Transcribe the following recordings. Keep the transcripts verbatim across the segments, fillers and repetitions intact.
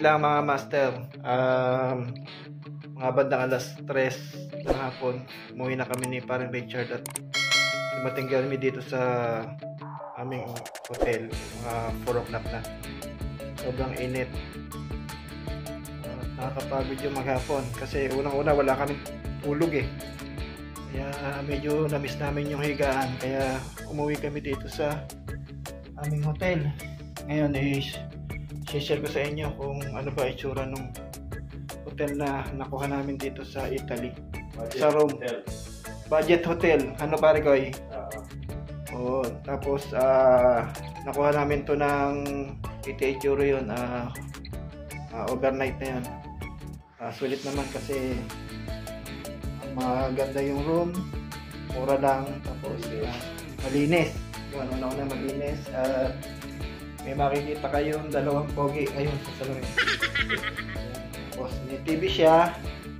lang mga master. Um, mga bandang alas tres ng hapon, umuwi na kami ni Paring Richard at dumating kami dito sa aming hotel. Mga four o'clock na. Sobrang init. Uh, nakakapagod yung maghapon kasi unang-una wala kami tulog eh. Kaya medyo na-miss namin yung higaan. Kaya umuwi kami dito sa aming hotel. Ngayon is share ko sa inyo kung ano ba itsura ng hotel na nakuha namin dito sa Italy. Budget sa Rome. Hotel. Budget hotel. Ano pare ko eh? Uh-huh. Oo. Tapos uh, nakuha namin to ng eighty-eight euro yun. Uh, uh, overnight na yun. Uh, sulit naman kasi maganda yung room. Mura lang. Tapos uh, malinis. Yun, una-una malinis. Uh, may makikita kayong dalawang pogi ayun sa salamin. Tapos may T V siya.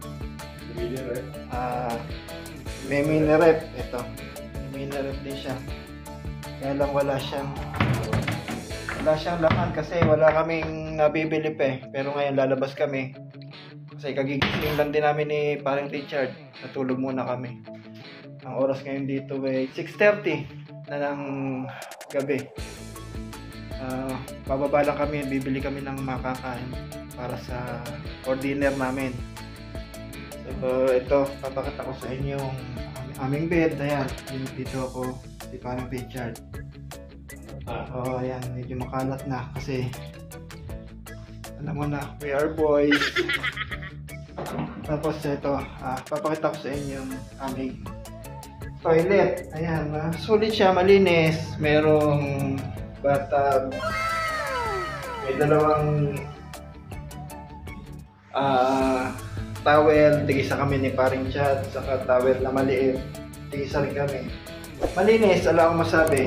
Uh, may mini rep ito. May mini rep din siya. Kaya lang wala siyang wala siyang laman kasi wala kaming nabibili pa eh. Pero ngayon lalabas kami. Kasi kagigising lang din namin ni Paring Richard. Natulog muna kami. Ang oras ngayon dito ay six thirty na ng gabi. Uh, bababa lang kami, bibili kami ng makakain para sa or dinner namin. So ito, papakita ko sa inyo yung aming bed. Ayan, dito ako, si Paring Richard. Oh, ayan, medyo makalat na kasi alam mo na, we are boys. Tapos ito, ah, papakita ko sa inyo yung aming toilet. Ayan, uh, sulit siya, malinis. Merong bathtub. May dalawang uh, towel. Tigisa kami ni Paring Chad. Saka towel na maliit. Tigisa rin kami. Malinis, ala akong masabi.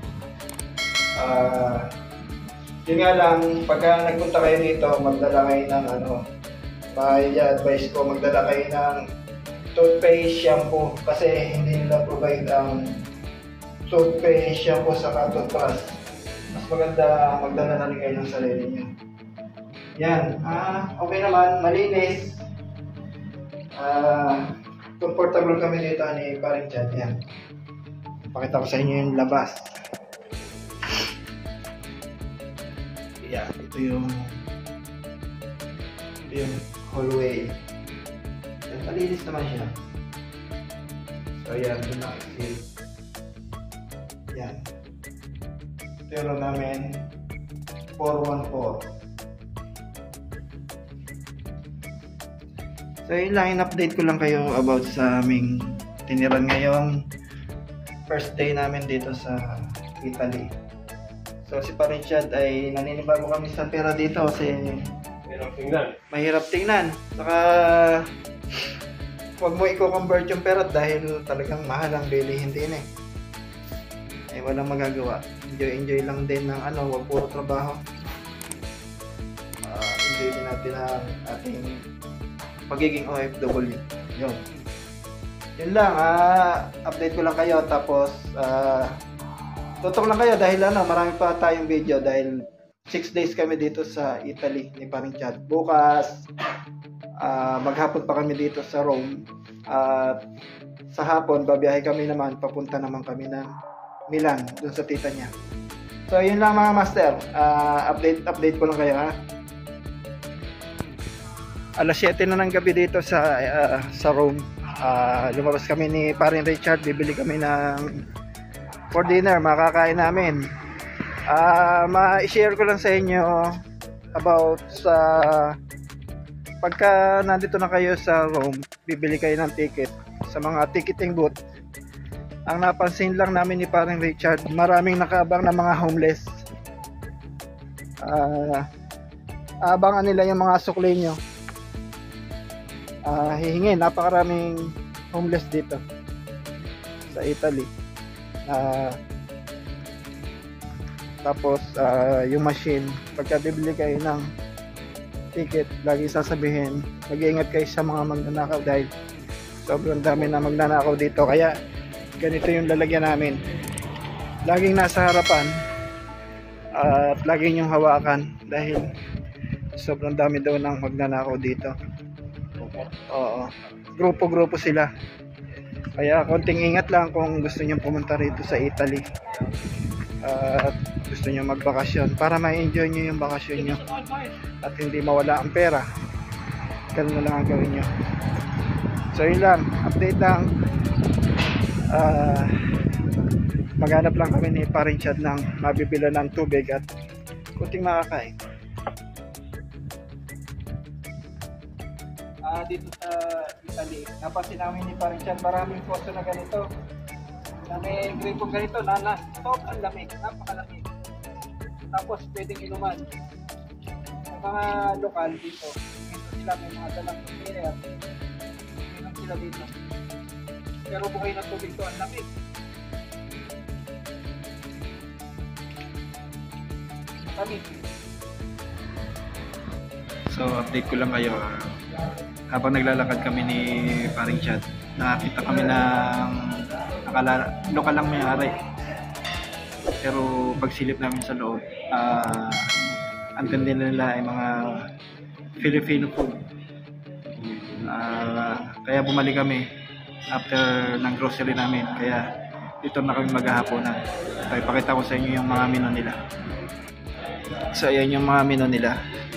Uh, yun nga lang, pagka nagpunta kayo dito, magdala kayo ng ano, ma-advise ko, magdala kayo ng toothpaste, shampoo. Kasi hindi nila provide ang toothpaste, shampoo, saka toothbrush. Mas maganda magdala na rin kayo ng sarili nyo. Yan. Ah, okay naman. Malinis. Ah, comfortable kami dito ni Paring Chad. Yan. Pakita ko sa inyo yung labas. Yan. Ito yung ito yung hallway. Yan. Malinis naman siya. So yan. Doon na exit. Yan. Pero namin four one four. So yun lang, in-update ko lang kayo about sa aming tiniran ngayong first day namin dito sa Italy. So si Paring Chad ay naninibago kami sa pera dito kasi mahirap tingnan. Mahirap tingnan. Saka huwag mo i-convert yung pera dahil talagang mahal ang bilihin din eh. Eh walang magagawa. Enjoy enjoy lang din ng ano, wag puro trabaho. Uh, enjoy din natin ang ating pagiging O F W. Yun. Yun lang, uh, update ko lang kayo tapos uh, tutok lang kayo dahil ano, marami pa tayong video dahil six days kami dito sa Italy ni Paring Chad. Bukas uh, maghapon pa kami dito sa Rome at uh, sa hapon babiyahe kami naman, papunta naman kami ng Milan, dun sa tita niya. So yun lang mga master, uh, update update ko lang kayo ha. Alas siyete na ng gabi dito sa uh, sa Rome. Uh, lumabas kami ni Paring Richard, bibili kami ng for dinner, makakain namin. Uh, ma-share ko lang sa inyo about sa pagka nandito na kayo sa Rome, bibili kayo ng ticket sa mga ticketing booth. Ang napansin lang namin ni Paring Richard, maraming nakaabang na mga homeless. Uh, abangan nila yung mga sukli nyo. Uh, hihingin, napakaraming homeless dito sa Italy. Uh, tapos uh, yung machine, pagka bibili kayo ng ticket, lagi sasabihin, mag-iingat kayo sa mga magnanakaw dahil sobrang dami na magnanakaw dito. Kaya ganito yung lalagyan namin, laging nasa harapan at laging yung hawakan dahil sobrang dami daw ng magnanakaw dito. Oo, grupo-grupo sila. Kaya konting ingat lang kung gusto niyo pumunta rito sa Italy at gusto niyo magbakasyon para ma-enjoy niyo yung bakasyon niyo at hindi mawala ang pera. Ganun na lang ang gawin niyo. So yun lang, update lang. uh, maghanap lang kami ni Paring Chad ng mabibila ng tubig at kunting makakain. Ah, dito sa Italy, napansin namin ni Paring Chad, maraming posto na ganito. Na may gripo ganito na na stop ang lamig, napakalamig. Tapos pwedeng inuman. Ang mga lokal dito, dito sila may mga dalang container. Inom sila dito. Pero buhay na tubig to, ang lamig. Lamig. So update ko lang kayo. Habang naglalakad kami ni Paring Chad, nakakita kami ng akala lokal lang may-ari. Pero pagsilip namin sa loob, uh, ang tindi nila ay mga Filipino food. Uh, kaya bumalik kami after ng grocery namin. Kaya dito na kami maghahaponan. So ipakita ko sa inyo yung mga menu nila. So ayan yung mga menu nila.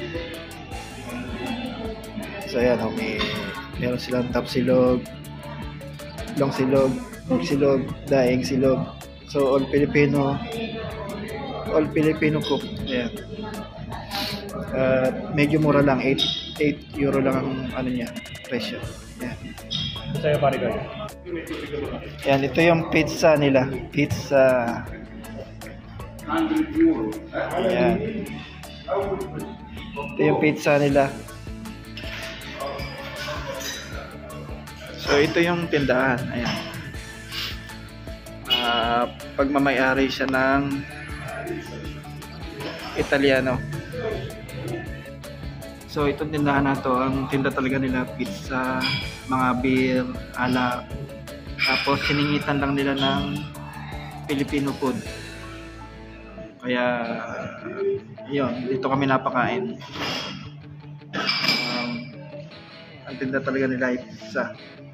So ayan, oh, may meron silang top silog, long silog, pork silog, daing silog. So all Filipino, all Filipino cook. Ayan. Uh, medyo mura lang, eight euro lang ang ano niya, presyo. Ayan. Sa'yo pare ko. Ayan, ito yung pizza nila. Pizza. Ayan. Ito yung pizza nila. So ito yung tindahan. Ayan. Uh, pagmamayari siya ng Italiano. So itong tindahan na to, ang tinda talaga nila pizza, mga beer, alak. Tapos siningitan lang nila ng Filipino food. Kaya yun, dito kami napakain. Um, ang tinda talaga nila ay pizza.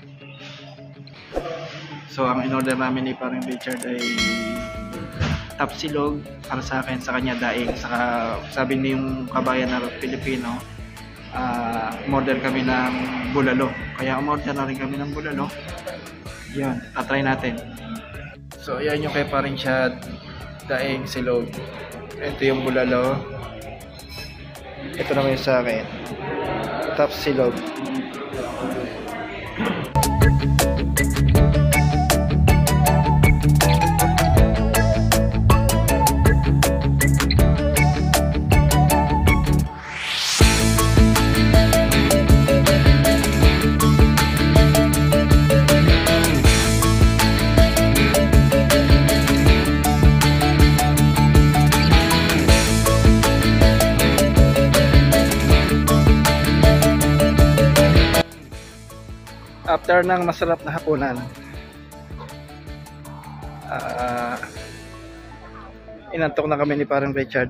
So ang in-order namin ni Paring Richard ay top silog para sa akin, sa kanya daing, saka sabi ni yung kabayan na Pilipino, uh, umorder kami ng bulalo. Kaya umorder na rin kami ng bulalo. Yan, tatry natin. So ayan yung kay Paring Chad, daing silog. Ito yung bulalo. Ito naman yung sa akin, top silog. After ng masarap na hapunan, uh, inantok na kami ni Paring Richard.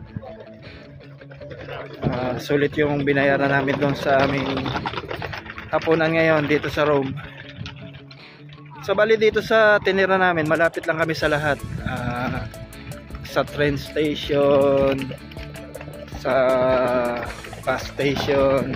Uh, sulit yung binayaran namin doon sa aming hapunan ngayon dito sa Rome. So bali dito sa tinira namin, malapit lang kami sa lahat. Uh, sa train station, sa bus station,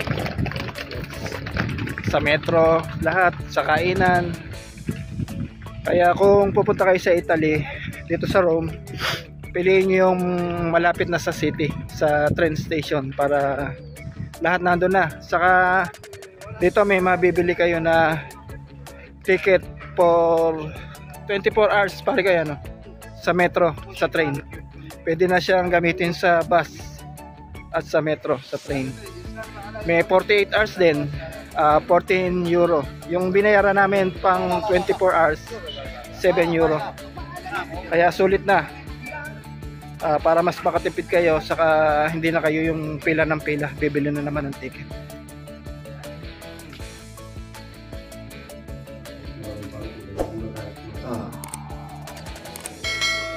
sa metro, lahat, sa kainan. Kaya kung pupunta kayo sa Italy, dito sa Rome, piliin nyo yung malapit na sa city, sa train station, para lahat nandun na. Saka dito may mabibili kayo na ticket for twenty-four hours pare kayo, no? Sa metro, sa train. Pwede na siyang gamitin sa bus at sa metro, sa train. May forty-eight hours din. Uh, fourteen euro. Yung binayaran namin pang twenty-four hours, seven euro. Kaya sulit na. Uh, para mas makatipid kayo, saka hindi na kayo yung pila ng pila, bibili na naman ng ticket. Uh,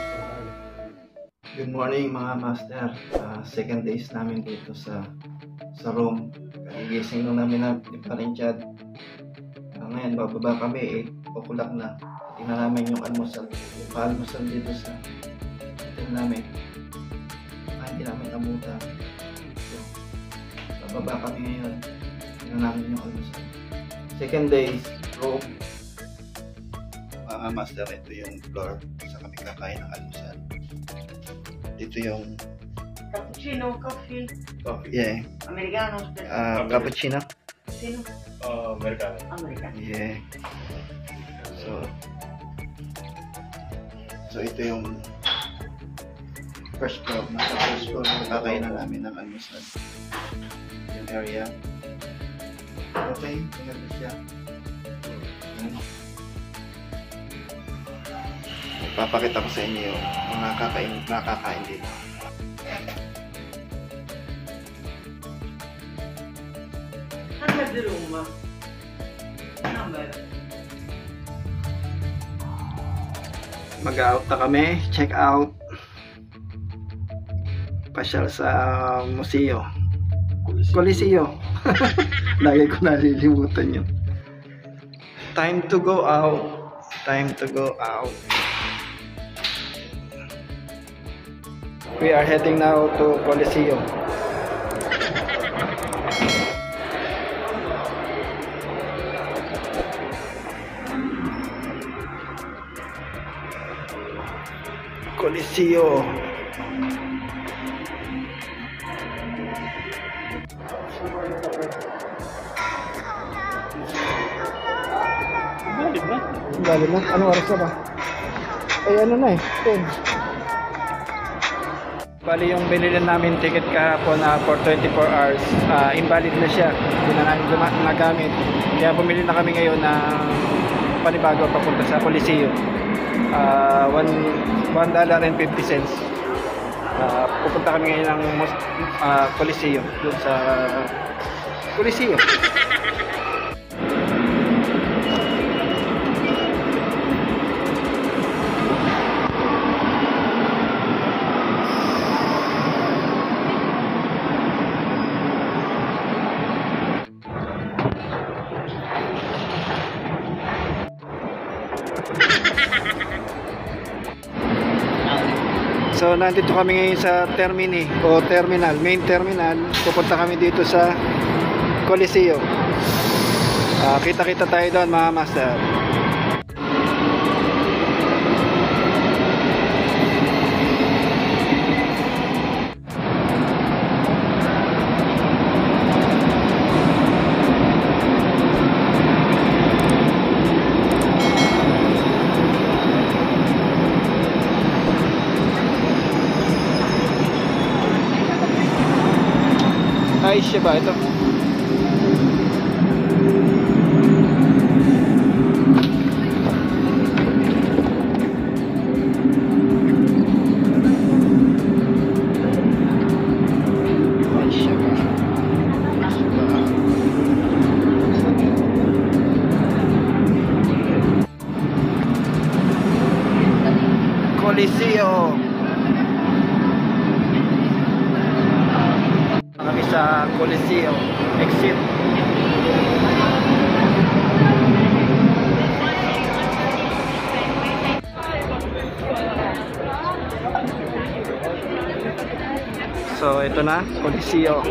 good morning mga master. Uh, second days namin dito sa sa room. Kagigising nung namin na ni Paring Chad. Uh, ngayon, bababa kami eh. Pakulak na. Tingnan namin yung almusal. Yung pa-almusal dito sa hotel namin. Ah, hindi namin nabuta. So, bababa kami ngayon. Tingnan namin yung almusal. Second day, room. Mga master, ito yung floor sa kami kakain ng almusal. Dito yung Cappuccino, coffee, coffee. Yeah. americano, Uh, cappuccino. sino? Uh, Americano. Americano. Yeah. So, so ito yung first floor. Nasa first floor na kakainan namin ng almusal. Yung area. Okay, maganda siya. Yan. Papakita ko sa inyo yung mga kakain, mga kakain dito. Number the room. Number. Mag-out na kami, check out. Pasyal sa museo. Coliseo. Lagi ko nalilimutan yun. Time to go out. Time to go out. We are heading now to Coliseo. Coliseo. Balik na. Bali na. Ano oras na ba? Ay ano na eh. ten. Bali yung binili namin ticket kahapon na for twenty-four hours. Uh, invalid na siya. Hindi na namin nagamit. Kaya bumili na kami ngayon ng panibago papunta sa Coliseo. Uh, one dollar and fifty cents. Uh, pupunta kami ngayon ng uh, Coliseo. Doon sa Coliseo. So nandito kami ngayon sa termini o terminal, main terminal. Pupunta kami dito sa Coliseo. Uh, kita-kita tayo doon mga master. Ayos siya ba ito? Ayos siya ba? Coliseo. Kami sa Coliseo exit. So ito na Coliseo.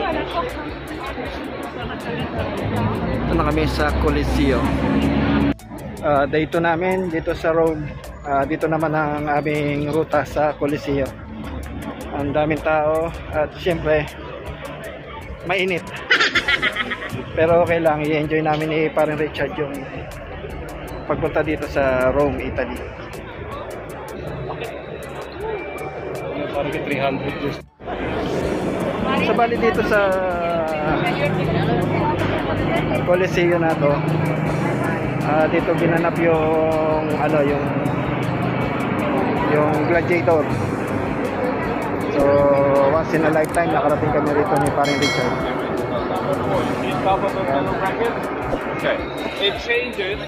Ito na kami sa Coliseo. Uh, dito namin dito sa road. Uh, dito naman ang aming ruta sa Coliseo. Ang daming tao at syempre mainit. Pero okay lang, i-enjoy namin ni Paring Richard yung pagpunta dito sa Rome, Italy. Parang three hundred years. So bali dito sa Coliseo na to, uh, dito ginanap yung ano yung yung gladiator. So once in a lifetime nakarating kami rito ni Paring Richard. Okay. It changes.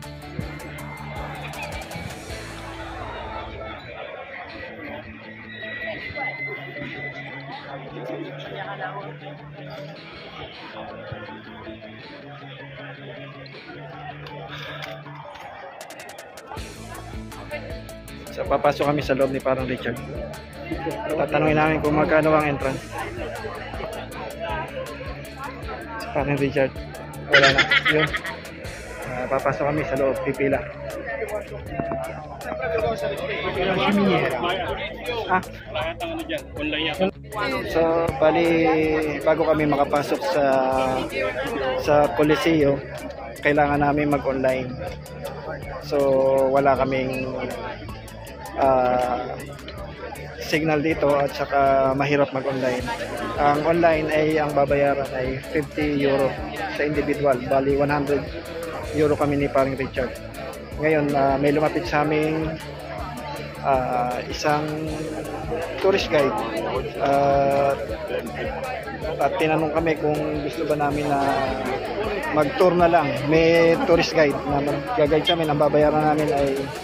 So papasok kami sa loob ni parang Richard. Tatanungin namin kung magkano ang entrance. Si parang Richard. Wala na. Yun. Uh, papasok kami sa loob. Pipila. Ah. So, bali bago kami makapasok sa sa Coliseo, kailangan namin mag-online. So, wala kaming uh, signal dito at saka mahirap mag-online. Ang online ay ang babayaran ay fifty euro sa individual. Bali one hundred euro kami ni paring Richard. Ngayon, uh, may lumapit sa aming uh, isang tourist guide. Uh, at tinanong kami kung gusto ba namin na mag-tour na lang. May tourist guide na mag-guide sa amin. Ang babayaran namin ay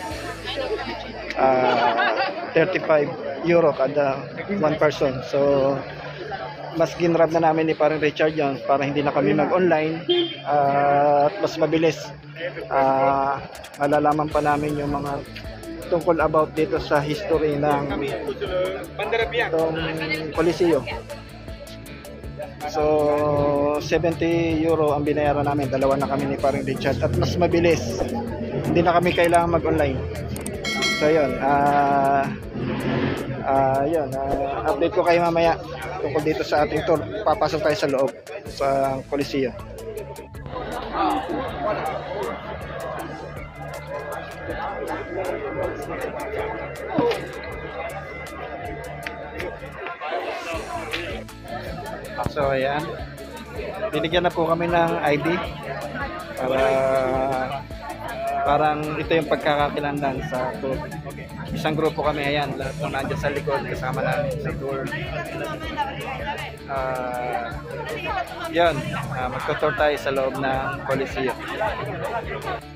uh, thirty-five euro kada one person. So, mas ginrab na namin ni parang Richard yun para hindi na kami mag-online uh, at mas mabilis. Uh, malalaman pa namin yung mga tungkol about dito sa history ng itong Coliseo. So, seventy euro ang binayaran namin. Dalawa na kami ni parang Richard at mas mabilis. Hindi na kami kailangan mag-online. So, yun. Ah... Uh, uh, yun. Uh, update ko kayo mamaya tungkol dito sa ating tour. Papasok tayo sa loob sa Coliseo. So, ayan. Binigyan na po kami ng I D para parang ito yung pagkakakilanlan sa tour. Isang grupo kami, ayan, lahat ng nandiyan sa likod kasama namin sa tour. Uh, yun, uh, magtutour tayo sa loob ng Coliseo.